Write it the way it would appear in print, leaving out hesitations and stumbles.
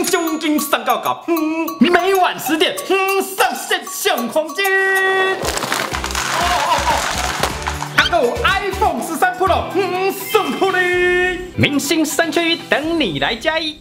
奖金上高高，每晚10点，上线抢黄金。还有 iPhone13 Pro，送破你！明星3缺1等你来加一。